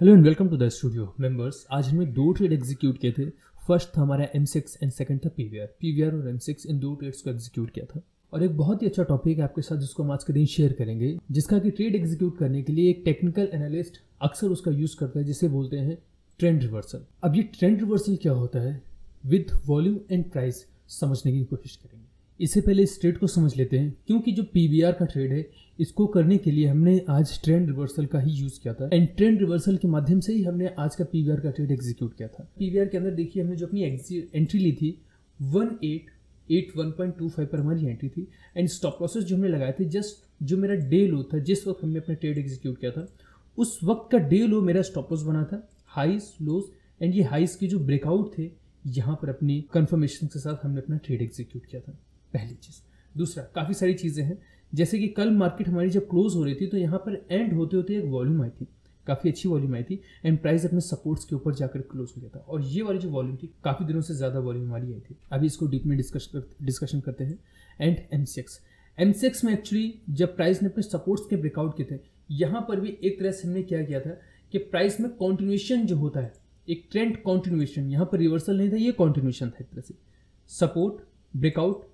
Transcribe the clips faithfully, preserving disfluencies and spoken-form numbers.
Hello and welcome to the studio members. आज हमने दो ट्रेड एग्जीक्यूट किए थे। फर्स्ट था हमारा एम सिक्स एंड सेकंड था पीवीआर। पीवीआर और एम सिक्स इन दो ट्रेड्स को एग्जीक्यूट किया था और एक बहुत ही अच्छा टॉपिक है आपके साथ जिसको हम आज के दिन शेयर करेंगे, जिसका कि ट्रेड एग्जीक्यूट करने के लिए एक टेक्निकल एनालिस्ट अक्सर उसका यूज करता है, जिसे बोलते हैं ट्रेंड रिवर्सल। अब ये ट्रेंड रिवर्सल क्या होता है विद वॉल्यूम एंड प्राइस समझने की कोशिश करेंगे। इससे पहले इस ट्रेड को समझ लेते हैं, क्योंकि जो पीवीआर का ट्रेड है इसको करने के लिए हमने आज ट्रेंड रिवर्सल का ही यूज किया था एंड ट्रेंड रिवर्सल के माध्यम से ही हमने आज का पीवीआर का ट्रेड एग्जीक्यूट किया था। पीवीआर के अंदर देखिए हमने जो अपनी एंट्री ली थी one eight eight one point two five पर हमारी एंट्री थी एंड स्टॉप लॉसेस जो हमने लगाए थे जस्ट जो मेरा डे लो था, जिस वक्त हमने अपना ट्रेड एग्जीक्यूट किया था उस वक्त का डे लो मेरा स्टॉप लॉस बना था, हाइस लोस एंड ये हाइस की जो ब्रेकआउट थे यहाँ पर अपनी कंफर्मेशन के साथ हमने अपना ट्रेड एग्जीक्यूट किया था। पहली चीज़। दूसरा, काफ़ी सारी चीज़ें हैं, जैसे कि कल मार्केट हमारी जब क्लोज हो रही थी तो यहाँ पर एंड होते होते एक वॉल्यूम आई थी, काफ़ी अच्छी वॉल्यूम आई थी एंड प्राइस अपने सपोर्ट्स के ऊपर जाकर क्लोज हो गया था और ये वाली जो वॉल्यूम थी काफ़ी दिनों से ज़्यादा वॉल्यूम हमारी आई थी। अभी इसको डीप में डिस्कस कर, डिस्कशन करते हैं। And M six M six में एक्चुअली जब प्राइस ने अपने सपोर्ट्स के ब्रेकआउट किए थे, यहाँ पर भी एक तरह से हमने क्या किया था कि प्राइस में कॉन्टिन्यूएशन जो होता है, एक ट्रेंड कॉन्टिन्यूएशन, यहाँ पर रिवर्सल नहीं था, ये कॉन्टिन्यूएशन था एक तरह से। Support breakout,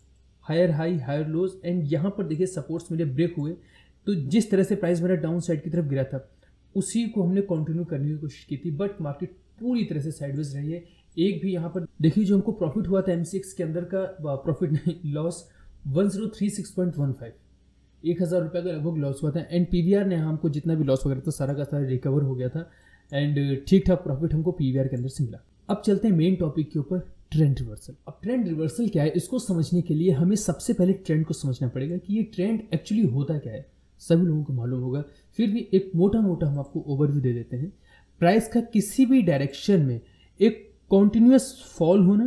higher high higher lows and यहाँ पर देखिए सपोर्ट्स मेरे ब्रेक हुए, तो जिस तरह से प्राइस मेरा डाउन साइड की तरफ गिरा था उसी को हमने कंटिन्यू करने की कोशिश की थी, बट मार्केट पूरी तरह से साइडवेज रही है। एक भी यहाँ पर देखिए जो हमको प्रॉफिट हुआ था एम सिक्स के अंदर का, प्रॉफिट नहीं loss one zero three six point one five, एक हज़ार रुपये का लगभग लॉस हुआ था एंड पीवीआर ने हमको जितना भी लॉस वगैरह था सारा का सारा रिकवर हो गया था एंड ठीक ठाक प्रॉफिट हमको पीवीआर के अंदर से मिला। अब चलते हैं मेन टॉपिक के ऊपर, ट्रेंड रिवर्सल। अब ट्रेंड रिवर्सल क्या है, इसको समझने के लिए हमें सबसे पहले ट्रेंड को समझना पड़ेगा कि ये ट्रेंड एक्चुअली होता क्या है। सभी लोगों को मालूम होगा, फिर भी एक मोटा मोटा हम आपको ओवरव्यू दे देते हैं। प्राइस का किसी भी डायरेक्शन में एक कॉन्टिन्यूस फॉल होना,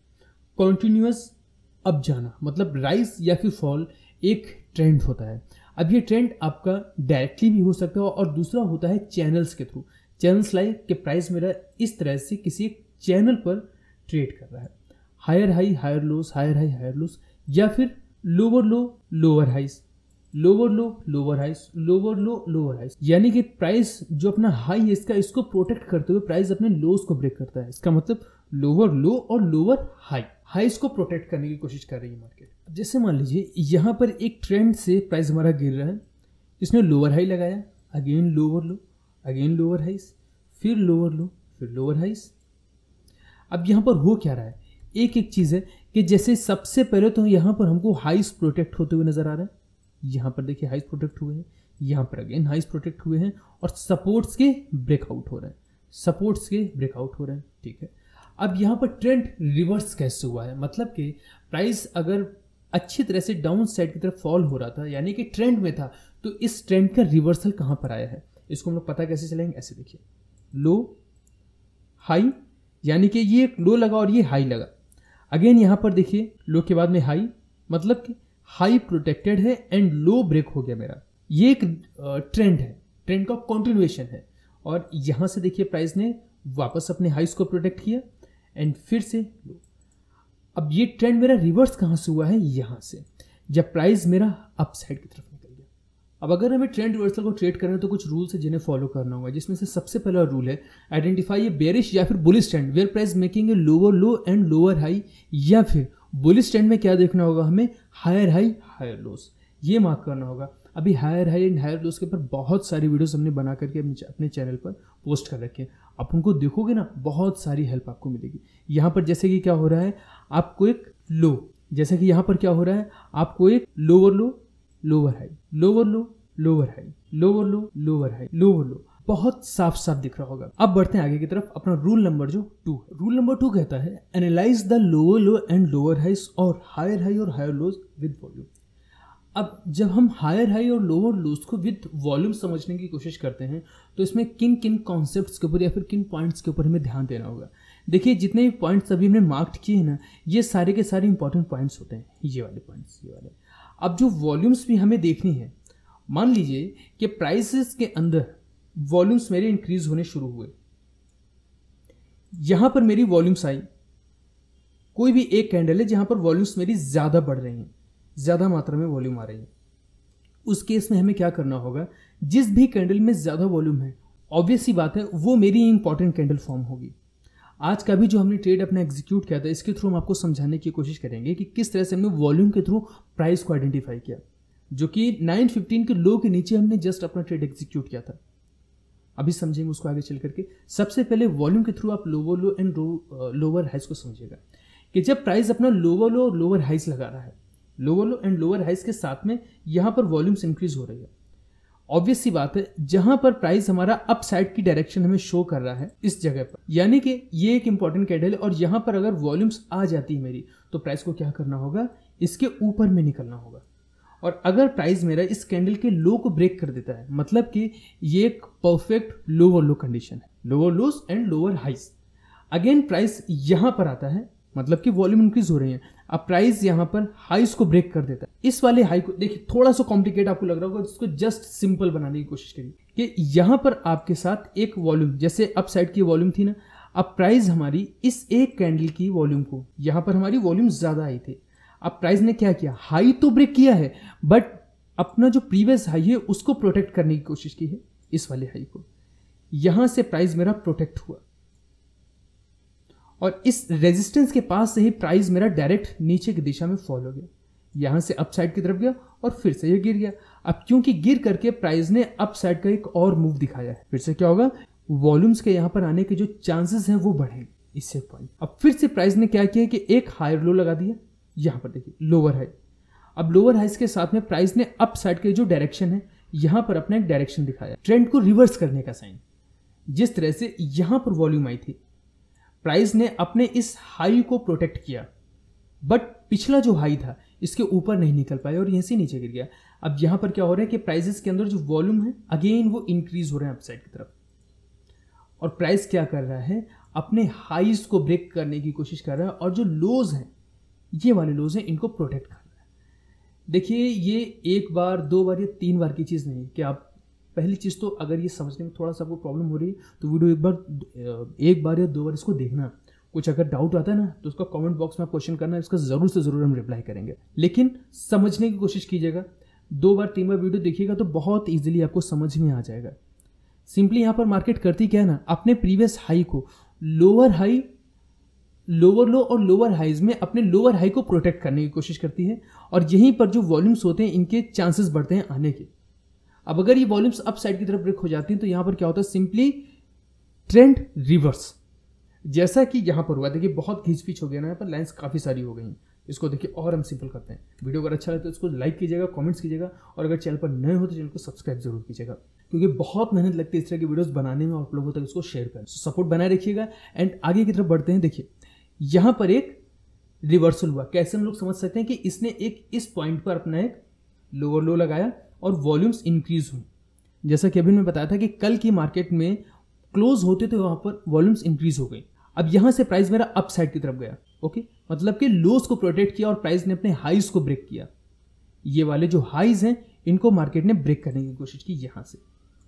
कॉन्टिन्यूस अप जाना, मतलब राइज या फिर फॉल एक ट्रेंड होता है। अब ये ट्रेंड आपका डायरेक्टली भी हो सकता है और दूसरा होता है चैनल्स के थ्रू। चैनल्स लाइक कि प्राइस मेरा इस तरह से किसी एक चैनल पर ट्रेड कर रहा है, higher high higher lows, higher high higher lows, या फिर lower low lower highs, lower low lower highs, lower low lower highs, यानी कि प्राइस जो अपना हाई है इसका इसको प्रोटेक्ट करते हुए प्राइस अपने लोस को ब्रेक करता है। इसका मतलब लोअर लो और लोअर हाई, हाइस को प्रोटेक्ट करने की कोशिश कर रही है मार्केट। जैसे मान लीजिए यहाँ पर एक ट्रेंड से प्राइस हमारा गिर रहा है, इसने लोअर हाई लगाया, again lower low, again lower highs, फिर लोअर लो, फिर लोअर हाइस। अब यहाँ पर हो क्या रहा है, एक एक चीज़ है कि जैसे सबसे पहले तो यहाँ पर हमको हाइस प्रोटेक्ट होते हुए नजर आ रहा है, यहाँ पर देखिए हाइस प्रोटेक्ट हुए हैं, यहाँ पर अगेन हाइस प्रोटेक्ट हुए हैं और सपोर्ट्स के ब्रेकआउट हो रहे हैं, सपोर्ट्स के ब्रेकआउट हो रहे हैं। ठीक है, अब यहाँ पर ट्रेंड रिवर्स कैसे हुआ है, मतलब कि प्राइस अगर अच्छी तरह से डाउन साइड की तरफ फॉल हो रहा था यानी कि ट्रेंड में था, तो इस ट्रेंड का रिवर्सल कहाँ पर आया है इसको हम लोग पता कैसे चलेंगे। ऐसे देखिए लो हाई, यानी कि ये एक लो लगा और ये हाई लगा, अगेन यहाँ पर देखिए लो के बाद में हाई, मतलब कि हाई प्रोटेक्टेड है एंड लो ब्रेक हो गया मेरा। ये एक ट्रेंड है, ट्रेंड का कंटिन्यूएशन है और यहाँ से देखिए प्राइस ने वापस अपने हाइस को प्रोटेक्ट किया एंड फिर से लो। अब ये ट्रेंड मेरा रिवर्स कहाँ से हुआ है, यहाँ से, जब प्राइस मेरा अप साइड की तरफ निकल गया। अब अगर हमें ट्रेंड रिवर्सल को ट्रेड करना है तो कुछ रूल्स है जिन्हें फॉलो करना होगा, जिसमें से सबसे पहला रूल है आइडेंटिफाई ए बेरिश या फिर bullish trend where price making a lower low and lower high, या फिर बुलिश ट्रेंड में क्या देखना होगा हमें, हायर हाई हायर लोस, ये मार्क करना होगा। अभी higher high and higher lows के ऊपर बहुत सारी वीडियोस हमने बना करके अपने चैनल पर पोस्ट कर रखे हैं, आप उनको देखोगे ना बहुत सारी हेल्प आपको मिलेगी। यहाँ पर जैसे कि क्या हो रहा है, आपको एक लो, जैसे कि यहाँ पर क्या हो रहा है, आपको एक lower low lower high, lower low lower high, lower low lower high, lower low, बहुत साफ साफ दिख रहा होगा। अब बढ़ते हैं आगे की तरफ, अपना रूल नंबर जो टू है। रूल नंबर टू कहता है analyse the lower low and lower highs और हायर हाई और हायर लोज विद वॉल्यूम। अब जब हम हायर हाई और लोअर लोज को विद वॉल्यूम समझने की कोशिश करते हैं तो इसमें किन किन कॉन्सेप्ट्स के ऊपर या फिर किन पॉइंट्स के ऊपर हमें ध्यान देना होगा। देखिए जितने भी पॉइंट्स अभी हमने मार्क किए हैं ना, ये सारे के सारे इंपॉर्टेंट पॉइंट्स होते हैं, ये वाले पॉइंट्स, ये वाले। अब जो वॉल्यूम्स भी हमें देखनी है, मान लीजिए कि प्राइसेस के अंदर वॉल्यूम्स मेरे इंक्रीज होने शुरू हुए, यहां पर मेरी वॉल्यूम्स आई, कोई भी एक कैंडल है जहां पर वॉल्यूम्स मेरी ज्यादा बढ़ रही हैं, ज्यादा मात्रा में वॉल्यूम आ रही है, उस केस में हमें क्या करना होगा, जिस भी कैंडल में ज्यादा वॉल्यूम है ऑब्वियस सी बात है वो मेरी इंपॉर्टेंट कैंडल फॉर्म होगी। आज का भी जो हमने ट्रेड अपना एग्जीक्यूट किया था इसके थ्रू हम आपको समझाने की कोशिश करेंगे कि किस तरह से हमने वॉल्यूम के थ्रू प्राइस को आइडेंटिफाई किया, जो कि नाइन फिफ्टीन के लो के नीचे हमने जस्ट अपना ट्रेड एग्जीक्यूट किया था। अभी समझेंगे उसको आगे चल करके। सबसे पहले वॉल्यूम के थ्रू आप लोअर लो एंड लोअर हाइस को समझिएगा कि जब प्राइस अपना लोअर लो और लोअर हाइस लगा रहा है, लोअर लो एंड लोअर हाइस के साथ में यहाँ पर वॉल्यूम्स इंक्रीज हो रही है। ऑब्वियस सी बात है जहां पर प्राइस हमारा अप साइड की डायरेक्शन हमें शो कर रहा है इस जगह पर, यानी कि ये एक इंपॉर्टेंट कैंडल है और यहां पर अगर वॉल्यूम्स आ जाती है मेरी तो प्राइस को क्या करना होगा, इसके ऊपर में निकलना होगा। और अगर प्राइस मेरा इस कैंडल के लो को ब्रेक कर देता है, मतलब कि ये एक परफेक्ट लोअर लो कंडीशन है, lower lows and lower highs. Again price यहां पर आता है, मतलब कि वॉल्यूम इंक्रीज हो रही है। अब प्राइस यहां पर हाइस को ब्रेक कर देता है। इस वाले हाई को देखिए, थोड़ा सा कॉम्प्लिकेट आपको लग रहा होगा, इसको जस्ट सिंपल बनाने की कोशिश करिए कि यहां पर आपके साथ एक वॉल्यूम, जैसे अप साइड की वॉल्यूम थी ना, अब प्राइस हमारी इस एक कैंडल की वॉल्यूम को, यहां पर हमारी वॉल्यूम ज्यादा आई थी। अब प्राइस ने क्या किया, हाई तो ब्रेक किया है बट अपना जो प्रीवियस हाई है उसको प्रोटेक्ट करने की कोशिश की है, इस वाले हाई को। यहां से प्राइस मेरा प्रोटेक्ट हुआ और इस रेजिस्टेंस के पास से ही प्राइस मेरा डायरेक्ट नीचे की दिशा में फॉल हो गया, यहां से अप साइड की तरफ गया और फिर से ये गिर गया। अब क्योंकि गिर करके प्राइस ने अप साइड का एक और मूव दिखाया है, फिर से क्या होगा, वॉल्यूम्स के यहां पर आने के जो चांसेस हैं वो बढ़ेंगे इससे पॉइंट। अब फिर से प्राइस ने क्या किया कि एक हायर लो लगा दिया, यहां पर देखिए लोअर हाई। अब लोअर हाइस के साथ में प्राइस ने अप साइड के जो डायरेक्शन है यहां पर अपना एक डायरेक्शन दिखाया, ट्रेंड को रिवर्स करने का साइन। जिस तरह से यहां पर वॉल्यूम आई थी, प्राइस ने अपने इस हाई को प्रोटेक्ट किया बट पिछला जो हाई था इसके ऊपर नहीं निकल पाया और यहीं से नीचे गिर गया। अब यहां पर क्या हो रहा है कि प्राइसेस के अंदर जो वॉल्यूम है अगेन वो इंक्रीज हो रहे हैं अप साइड की तरफ, और प्राइस क्या कर रहा है, अपने हाईज को ब्रेक करने की कोशिश कर रहा है और जो लोज हैं, ये वाले लोज हैं, इनको प्रोटेक्ट कर रहा है। देखिए ये एक बार दो बार या तीन बार की चीज़ नहीं कि आप, पहली चीज़ तो अगर ये समझने में थोड़ा सा आपको प्रॉब्लम हो रही है तो वीडियो एक बार एक बार या दो बार इसको देखना। कुछ अगर डाउट आता है ना तो उसका कमेंट बॉक्स में क्वेश्चन करना, इसका ज़रूर से ज़रूर हम रिप्लाई करेंगे, लेकिन समझने की कोशिश कीजिएगा। दो बार तीन बार वीडियो देखिएगा तो बहुत ईजिली आपको समझ में आ जाएगा। सिंपली यहाँ पर मार्केट करती क्या है ना, अपने प्रीवियस हाई को, लोअर हाई, लोअर लो और लोअर हाइज में अपने लोअर हाई को प्रोटेक्ट करने की कोशिश करती है और यहीं पर जो वॉल्यूम्स होते हैं इनके चांसेस बढ़ते हैं आने के। अब अगर ये वॉल्यूम्स अप साइड की तरफ ब्रेक हो जाती हैं तो यहां पर क्या होता है, सिंपली ट्रेंड रिवर्स, जैसा कि यहां पर हुआ। देखिए बहुत खींच-पीच हो गया ना, यहाँ पर लाइंस काफ़ी सारी हो गई। इसको देखिए और हम सिंपल करते हैं। वीडियो अगर अच्छा लगे तो इसको लाइक कीजिएगा, कमेंट्स कीजिएगा और अगर चैनल पर नए हो तो चैनल को सब्सक्राइब जरूर कीजिएगा, क्योंकि बहुत मेहनत लगती है इस तरह की वीडियोस बनाने में और आप लोगों तक इसको शेयर करें। सपोर्ट बनाए रखिएगा एंड आगे की तरफ बढ़ते हैं। देखिए यहां पर एक रिवर्सल हुआ, कैसे हम लोग समझ सकते हैं कि इसने एक इस पॉइंट पर अपना एक लोअर लो लगाया और वॉल्यूम्स इंक्रीज हुई। जैसा कि अभी मैं बताया था कि कल की मार्केट में क्लोज होते तो वहां पर वॉल्यूम्स इंक्रीज हो गई। अब यहां से प्राइस मेरा अप साइड की तरफ गया, ओके, मतलब कि लोस को प्रोटेक्ट किया और प्राइस ने अपने हाइज को ब्रेक किया। ये वाले जो हाइज हैं इनको मार्केट ने ब्रेक करने की कोशिश की, यहां से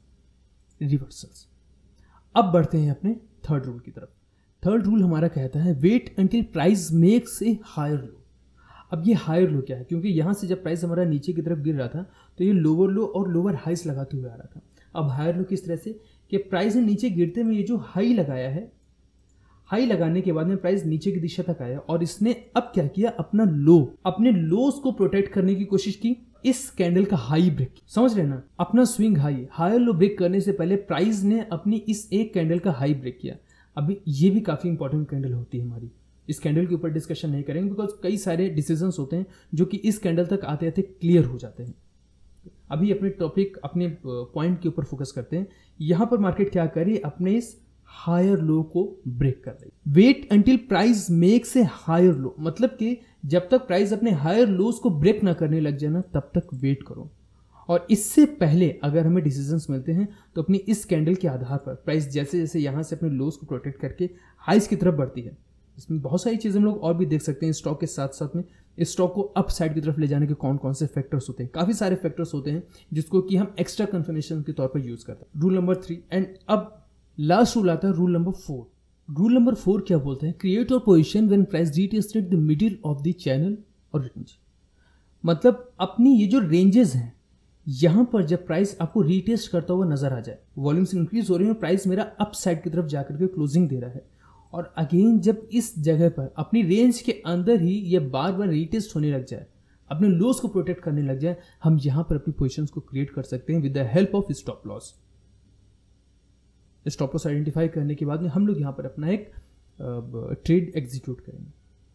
रिवर्सल्स। अब बढ़ते हैं अपने थर्ड रूल की तरफ। थर्ड रूल हमारा कहता है wait until price makes a higher low. अब ये हायर लो क्या है, क्योंकि यहाँ से जब प्राइस हमारा नीचे की तरफ गिर रहा था तो ये लोअर लो और लोअर हाइस लगाते हुए आ रहा था। अब हायर लो किस तरह से कि प्राइस ने नीचे गिरते में ये जो हाई लगाया है, हाई लगाने के बाद में प्राइस नीचे की दिशा तक आया और इसने अब क्या किया, अपना लो, अपने लोस को प्रोटेक्ट करने की कोशिश की, इस कैंडल का हाई ब्रेक, समझ रहे ना, अपना swing high, higher low break करने से पहले प्राइस ने अपनी इस एक कैंडल का हाई ब्रेक किया। अभी ये भी काफी इंपॉर्टेंट कैंडल होती है हमारी, इस कैंडल के ऊपर डिस्कशन नहीं करेंगे बिकॉज कई सारे डिसीजंस होते हैं जो कि इस कैंडल तक आते आते क्लियर हो जाते हैं। अभी अपने टॉपिक, अपने पॉइंट के ऊपर फोकस करते हैं। यहां पर मार्केट क्या कर रही है, अपने इस हायर लो को ब्रेक कर रही है। Wait until price makes a higher low, मतलब कि जब तक प्राइस अपने हायर लोस को ब्रेक ना करने लग जाए ना तब तक वेट करो। और इससे पहले अगर हमें डिसीजंस मिलते हैं तो अपनी इस कैंडल के आधार पर प्राइस जैसे जैसे यहां से अपने लोस को प्रोटेक्ट करके हाइस की तरफ बढ़ती है, इसमें बहुत सारी चीज़ें हम लोग और भी देख सकते हैं। स्टॉक के साथ साथ में इस स्टॉक को अप साइड की तरफ ले जाने के कौन कौन से फैक्टर्स होते हैं, काफ़ी सारे फैक्टर्स होते हैं जिसको कि हम एक्स्ट्रा कंफर्मेशन के तौर पर यूज़ करते हैं। रूल नंबर थ्री एंड अब लास्ट रूल आता है rule number four. Rule number four क्या बोलते हैं, create your position when price retested the middle of the channel और रेंज। मतलब अपनी ये जो रेंजेस हैं यहाँ पर जब प्राइस आपको रीटेस्ट करता हुआ नजर आ जाए, वॉल्यूम्स इंक्रीज हो रहे हैं, प्राइस मेरा अप साइड की तरफ जाकर के क्लोजिंग दे रहा है, और अगेन जब इस जगह पर अपनी रेंज के अंदर ही ये बार बार रीटेस्ट होने लग जाए, अपने लॉस को प्रोटेक्ट करने लग जाए, हम यहाँ पर अपनी पोजीशंस को क्रिएट कर सकते हैं with the help of stop loss. Stop loss identify करने के बाद में हम लोग यहाँ पर अपना एक ट्रेड एग्जीक्यूट करेंगे।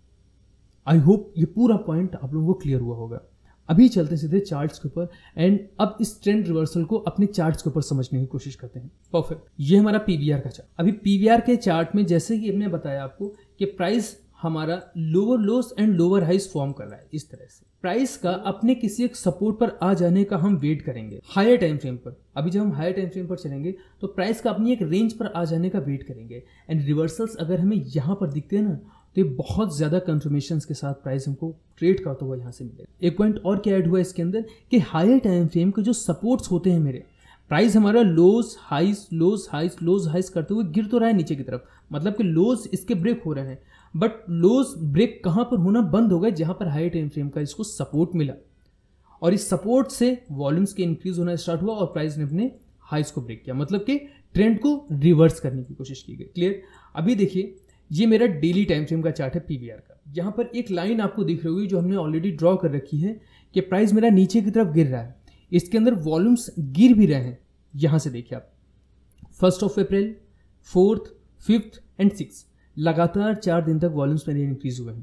आई होप ये पूरा पॉइंट आप लोगों को क्लियर हुआ होगा। अभी चलते हैं सीधे चार्ट्स के ऊपर एंड अब इस ट्रेंड रिवर्सल को अपने चार्ट्स के ऊपर समझने की कोशिश करते हैं। परफेक्ट, ये हमारा पीवीआर का चार्ट। अभी पीवीआर के चार्ट में जैसे कि हमने बताया आपको कि प्राइस हमारा lower lows and lower highs form कर रहा है। इस तरह से प्राइस का अपने किसी एक सपोर्ट पर आ जाने का हम वेट करेंगे हायर टाइम फ्रेम पर। अभी जब हम हायर टाइम फ्रेम पर चलेंगे तो प्राइस का अपनी एक रेंज पर आ जाने का वेट करेंगे एंड रिवर्सल्स अगर हमें यहाँ पर दिखते हैं ना तो ये बहुत ज्यादा कंफर्मेशंस के साथ प्राइस हमको ट्रेड करता हुआ यहाँ से मिलेगा। एक पॉइंट और क्या ऐड हुआ इसके अंदर कि हायर टाइम फ्रेम के जो सपोर्ट्स होते हैं मेरे, प्राइस हमारा लोज हाइस लोज हाइस लोज हाइस करते हुए गिर तो रहा है नीचे की तरफ, मतलब कि लोज इसके ब्रेक हो रहे हैं, बट लोज ब्रेक कहां पर होना बंद हो गए, जहां पर हाई टाइम फ्रेम का इसको सपोर्ट मिला और इस सपोर्ट से वॉल्यूम्स के इंक्रीज होना स्टार्ट हुआ और प्राइस ने अपने हाइस को ब्रेक किया, मतलब कि ट्रेंड को रिवर्स करने की कोशिश की गई। क्लियर। अभी देखिए ये मेरा डेली टाइम फ्रेम का चार्ट है पीवीआर का। यहां पर एक लाइन आपको दिख रही होगी जो हमने ऑलरेडी ड्रॉ कर रखी है कि प्राइस मेरा नीचे की तरफ गिर रहा है, इसके अंदर वॉल्यूम्स गिर भी रहे हैं। यहां से देखिए आप first of April, fourth, fifth and six, लगातार चार दिन तक वॉल्यूम्स मेरे इंक्रीज हुए हैं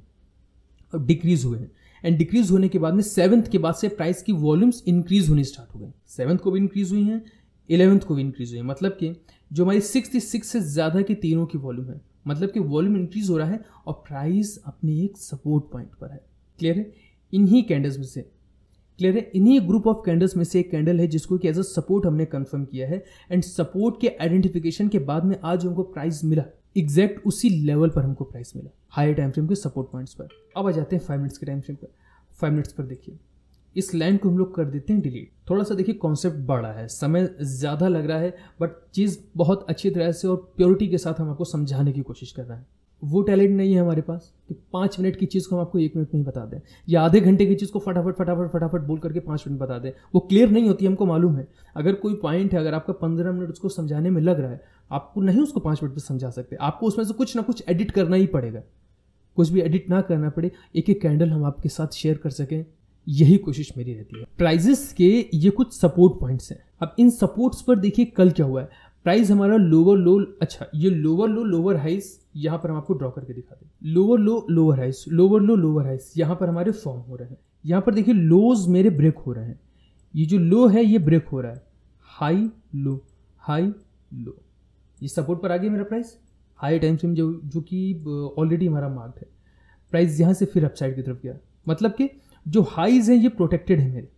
और डिक्रीज हुए हैं एंड डिक्रीज होने के बाद में सेवंथ के बाद से प्राइस की वॉल्यूम्स इंक्रीज होनी स्टार्ट हो गई। सेवंथ को भी इंक्रीज हुई हैं, इलेवंथ को भी इंक्रीज हुई है, मतलब कि जो हमारी सिक्स सिक्स से ज्यादा की तीनों की वॉल्यूम है, मतलब कि वॉल्यूम इंक्रीज हो रहा है और प्राइस अपने एक सपोर्ट पॉइंट पर है। क्लियर है। इन्हीं कैंडल्स में से क्लियर है इन्हीं ग्रुप ऑफ कैंडल्स में से एक कैंडल है जिसको कि एज अ सपोर्ट हमने कंफर्म किया है एंड सपोर्ट के आइडेंटिफिकेशन के बाद में आज हमको प्राइस मिला, एग्जैक्ट उसी लेवल पर हमको प्राइस मिला हायर टाइम फ्रेम के सपोर्ट पॉइंट्स पर। अब आ जाते हैं फाइव मिनट्स के टाइम फ्रेम पर। फाइव मिनट्स पर देखिए इस लाइन को हम लोग कर देते हैं डिलीट। थोड़ा सा देखिए कॉन्सेप्ट बड़ा है, समय ज़्यादा लग रहा है, बट चीज़ बहुत अच्छी तरह से और प्योरिटी के साथ हम आपको समझाने की कोशिश कर रहे हैं। वो टैलेंट नहीं है हमारे पास कि पाँच मिनट की चीज़ को हम आपको एक मिनट में ही बता दें या आधे घंटे की चीज़ को फटाफट फटाफट फटाफट बोल करके पाँच मिनट बता दें। वो क्लियर नहीं होती, हमको मालूम है। अगर कोई पॉइंट है, अगर आपका पंद्रह मिनट उसको समझाने में लग रहा है, आपको नहीं उसको पाँच मिनट में समझा सकते, आपको उसमें से कुछ ना कुछ एडिट करना ही पड़ेगा। कुछ भी एडिट ना करना पड़े, एक एक कैंडल हम आपके साथ शेयर कर सकें, यही कोशिश मेरी रहती है। प्राइजेस के ये कुछ सपोर्ट पॉइंट्स हैं। अब इन सपोर्ट्स पर देखिए कल क्या हुआ है। प्राइस हमारा लोअर लो, अच्छा ये लोअर लो लोअर हाइस यहाँ पर हम आपको ड्रॉ करके दिखा दें। Lower low lower highs, lower low lower highs यहाँ पर हमारे फॉर्म हो रहे हैं। यहाँ पर देखिए लोज मेरे ब्रेक हो रहे हैं, ये जो लो है ये ब्रेक हो रहा है, हाई लो हाई लो, ये सपोर्ट पर आ गया मेरा प्राइस हाई टाइम फ्रेम जो जो कि ऑलरेडी हमारा मार्क्ड है। प्राइस यहाँ से फिर अपसाइड की तरफ गया, मतलब कि जो हाइज हैं ये प्रोटेक्टेड है मेरे।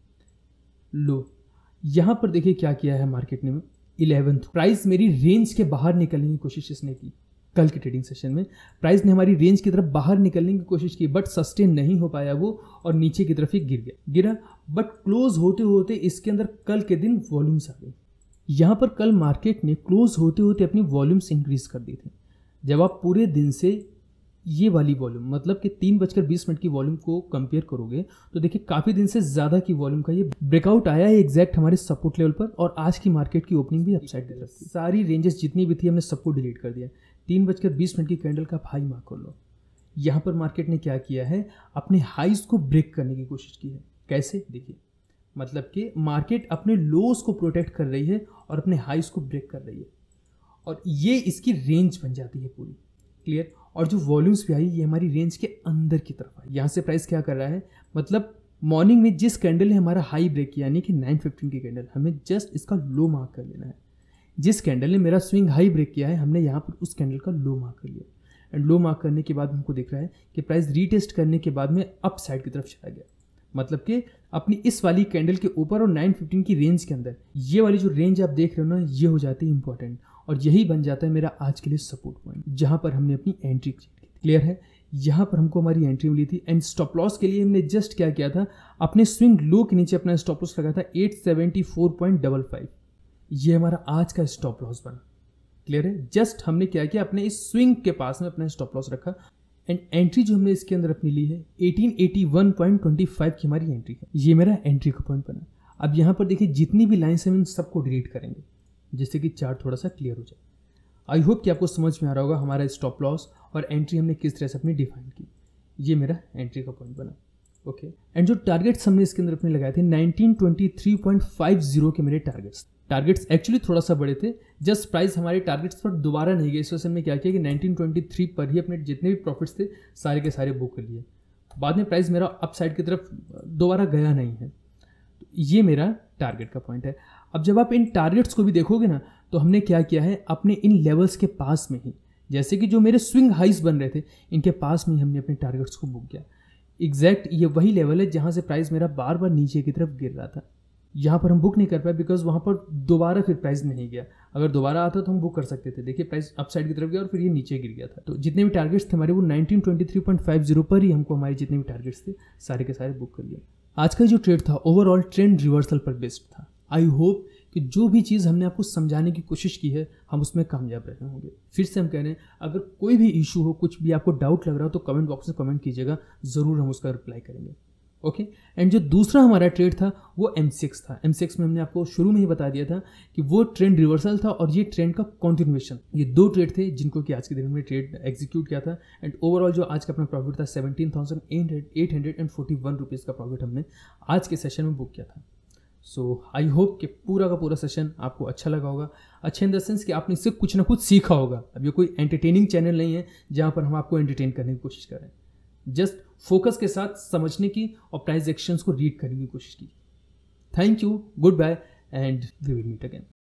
लो यहां पर देखिए क्या किया है मार्केट ने, इलेवेंथ प्राइस मेरी रेंज के बाहर निकलने की कोशिश इसने की। कल के ट्रेडिंग सेशन में प्राइस ने हमारी रेंज की तरफ बाहर निकलने की कोशिश की, बट सस्टेन नहीं हो पाया वो और नीचे की तरफ ही गिर गया गिरा बट क्लोज होते होते इसके अंदर कल के दिन वॉल्यूम्स आ गई। यहां पर कल मार्केट ने क्लोज होते होते अपनी वॉल्यूम्स इंक्रीज कर दी थी। जब आप पूरे दिन से ये वाली वॉल्यूम, मतलब कि तीन बजकर बीस मिनट की वॉल्यूम को कंपेयर करोगे तो देखिए काफ़ी दिन से ज़्यादा की वॉल्यूम का ये ब्रेकआउट आया है एग्जैक्ट हमारे सपोर्ट लेवल पर और आज की मार्केट की ओपनिंग भी अपसाइड की तरफ थी। सारी रेंजेस जितनी भी थी हमने सबको डिलीट कर दिया। तीन बजकर बीस मिनट की कैंडल का हाई मार्क कर लो। यहाँ पर मार्केट ने क्या किया है, अपने हाइज को ब्रेक करने की कोशिश की है। कैसे देखिए, मतलब कि मार्केट अपने लोज को प्रोटेक्ट कर रही है और अपने हाइज को ब्रेक कर रही है और ये इसकी रेंज बन जाती है पूरी। क्लियर। और जो वॉल्यूम्स भी आई ये हमारी रेंज के अंदर की तरफ आई। यहाँ से प्राइस क्या कर रहा है, मतलब मॉर्निंग में जिस कैंडल ने हमारा हाई ब्रेक किया यानी कि नाइन फिफ्टीन की कैंडल, हमें जस्ट इसका लो मार्क कर लेना है। जिस कैंडल ने मेरा स्विंग हाई ब्रेक किया है हमने यहाँ पर उस कैंडल का लो मार्क कर लिया एंड लो मार्क करने के बाद हमको दिख रहा है कि प्राइस रीटेस्ट करने के बाद में अप साइड की तरफ चला गया, मतलब कि अपनी इस वाली कैंडल के ऊपर और नाइन फिफ्टीन की रेंज के अंदर ये वाली जो रेंज आप देख रहे हो ना, ये हो जाती है इंपॉर्टेंट और यही बन जाता है मेरा आज के लिए सपोर्ट पॉइंट जहां पर हमने अपनी एंट्री की। क्लियर है। यहाँ पर हमको हमारी एंट्री मिली थी एंड स्टॉप लॉस के लिए हमने जस्ट क्या किया था, अपने स्विंग लो के नीचे अपना स्टॉप लॉस लगा था eight seventy four point five five. ये हमारा आज का स्टॉप लॉस बना। क्लियर है। जस्ट हमने क्या किया, अपने इस स्विंग के पास में अपना स्टॉप लॉस रखा एंड एंट्री जो हमने इसके अंदर अपनी ली है eighteen eighty one point two five की हमारी एंट्री है। ये मेरा एंट्री का पॉइंट बना। अब यहाँ पर देखिए जितनी भी लाइन्स हैं इन सबको डिलीट करेंगे जिससे कि चार्ट थोड़ा सा क्लियर हो जाए। आई होप कि आपको समझ में आ रहा होगा हमारा स्टॉप लॉस और एंट्री हमने किस तरह से अपनी डिफाइन की। ये मेरा एंट्री का पॉइंट बना। ओके एंड जो टारगेट्स हमने इसके अंदर अपने लगाए थे nineteen twenty three point five zero के मेरे टारगेट्स टारगेट्स एक्चुअली थोड़ा सा बड़े थे, जस्ट प्राइस हमारे टारगेट्स पर दोबारा नहीं गए। इस वजह से हमने क्या किया कि नाइनटीन ट्वेंटी थ्री पर ही अपने जितने भी प्रॉफिट्स थे सारे के सारे बुक कर लिए। बाद में प्राइस मेरा अप साइड की तरफ दोबारा गया नहीं है। तो ये मेरा टारगेट का पॉइंट है। अब जब आप इन टारगेट्स को भी देखोगे ना तो हमने क्या किया है अपने इन लेवल्स के पास में ही, जैसे कि जो मेरे स्विंग हाइस बन रहे थे इनके पास में ही हमने अपने टारगेट्स को बुक किया। एग्जैक्ट ये वही लेवल है जहाँ से प्राइस मेरा बार बार नीचे की तरफ गिर रहा था। यहाँ पर हम बुक नहीं कर पाए बिकॉज वहाँ पर दोबारा फिर प्राइस नहीं गया। अगर दोबारा आता तो हम बुक कर सकते थे। देखिए प्राइस अप साइड की तरफ गया और फिर ये नीचे गिर गया था। तो जितने भी टारगेट्स थे हमारे वो nineteen twenty three point five zero पर ही हमको हमारे जितने भी टारगेट्स थे सारे के सारे बुक कर लिए। आज का जो ट्रेड था ओवरऑल ट्रेंड रिवर्सल पर बेस्ड था। आई होप कि जो भी चीज़ हमने आपको समझाने की कोशिश की है हम उसमें कामयाब रहे होंगे। फिर से हम कह रहे हैं अगर कोई भी इशू हो, कुछ भी आपको डाउट लग रहा हो तो कमेंट बॉक्स में कमेंट कीजिएगा, ज़रूर हम उसका रिप्लाई करेंगे। ओके एंड जो दूसरा हमारा ट्रेड था वो एम सिक्स था। एम सिक्स में हमने आपको शुरू में ही बता दिया था कि वो ट्रेंड रिवर्सल था और ये ट्रेंड का कॉन्टिन्यूएशन। ये दो ट्रेड थे जिनको कि आज के दिन में ट्रेड एग्जीक्यूट किया था एंड ओवरऑल जो आज का अपना प्रॉफिट था seventeen thousand eight hundred and forty one rupees का प्रॉफिट हमने आज के सेशन में बुक किया था। सो आई होप कि पूरा का पूरा सेशन आपको अच्छा लगा होगा। अच्छा इन द सेंस कि आपने इससे कुछ ना कुछ सीखा होगा। अब ये कोई एंटरटेनिंग चैनल नहीं है जहाँ पर हम आपको एंटरटेन करने की कोशिश करें, जस्ट फोकस के साथ समझने की और प्राइस एक्शंस को रीड करने की कोशिश की। Thank you, goodbye and we will meet again.